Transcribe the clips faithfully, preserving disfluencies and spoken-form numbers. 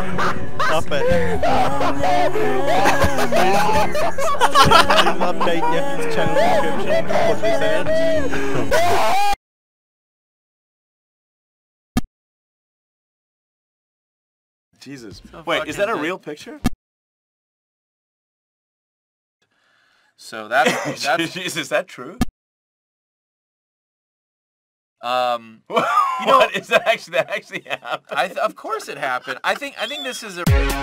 Stop it. Please update your channel description and put this in it. Jesus. So Wait, is that a fucking real picture? So that's that's Jesus, is that true? um. You know what? Is that actually that actually happened? I th of course it happened. I think I think this is a.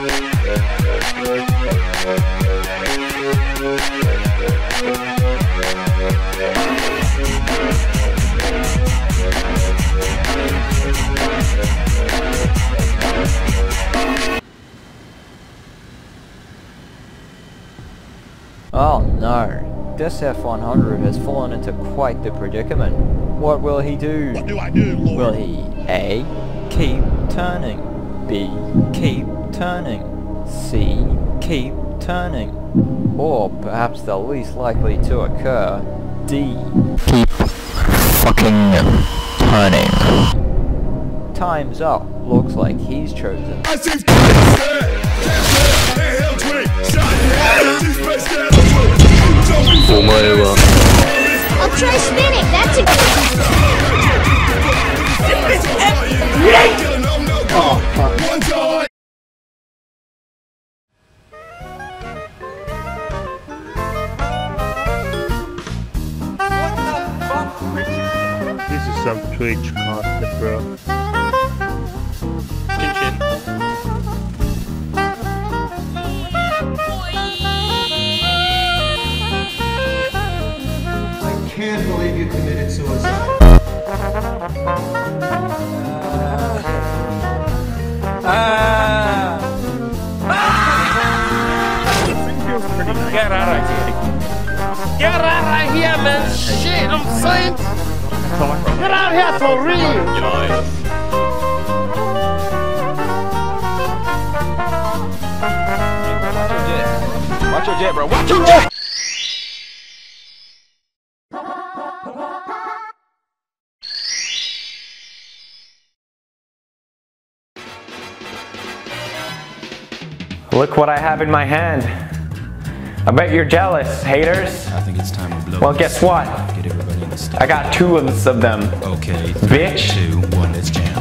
Oh no, this F one hundred has fallen into quite the predicament. What will he do? What do I do, Lord? Will he A. Keep turning, B. Keep turning, C. Keep turning, or perhaps the least likely to occur, D. Keep fucking turning. Time's up. Looks like he's chosen. I see I'll try spinning, that's a good Oh, fuck. This is some Twitch content, bro. Chin chin. I can't believe you committed suicide. Ah! Get out of here! Get out of here, man! Shit, I'm saying! Get out of here for real! Watch your jet, bro. Watch your jet! Look what I have in my hand. I bet you're jealous, haters. I think it's time to blow. Well, guess what? Get everybody in the stuff. I got two of them. Okay. Bitch. Two, one, let's jam.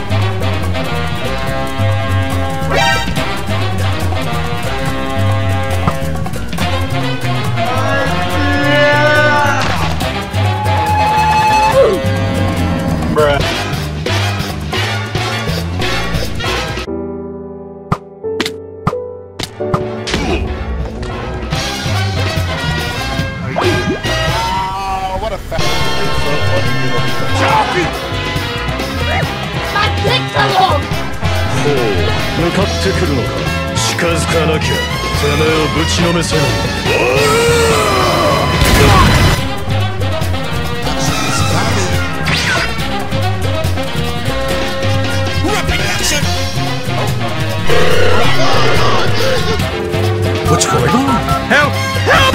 What's going on? Help! Help!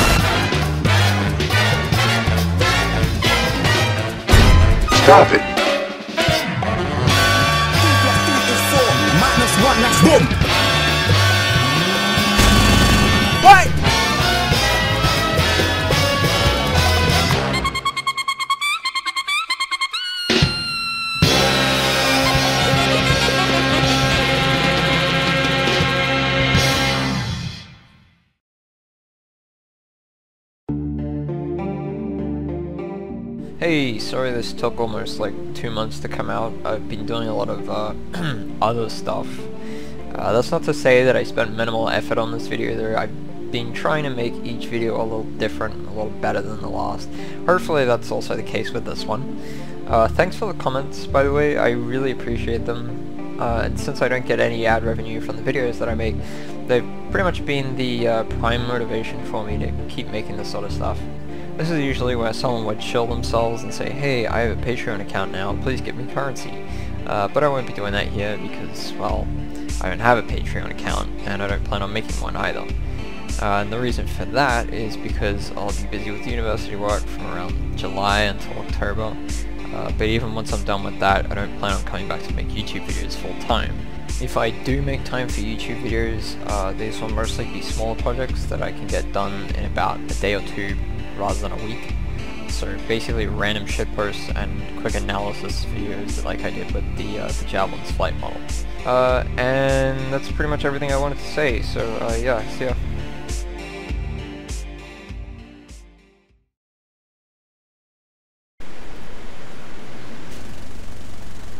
Stop it. Boom! What? Hey, sorry this took almost like two months to come out. I've been doing a lot of uh, other stuff. Uh, that's not to say that I spent minimal effort on this video either. I've been trying to make each video a little different, a little better than the last. Hopefully that's also the case with this one. Uh, thanks for the comments, by the way. I really appreciate them. Uh, and since I don't get any ad revenue from the videos that I make, they've pretty much been the uh, prime motivation for me to keep making this sort of stuff. This is usually where someone would chill themselves and say, hey, I have a Patreon account now, please give me currency. Uh, but I won't be doing that here because, well, I don't have a Patreon account, and I don't plan on making one either. Uh, and the reason for that is because I'll be busy with university work from around July until October. Uh, but even once I'm done with that, I don't plan on coming back to make YouTube videos full time. if I do make time for YouTube videos, uh, these will mostly be smaller projects that I can get done in about a day or two rather than a week. So basically random shitposts and quick analysis videos like I did with the, uh, the Javelin's flight model. Uh, and that's pretty much everything I wanted to say, so uh, yeah, see ya.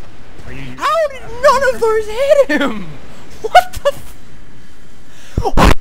How did none of those hit him? What the f- What?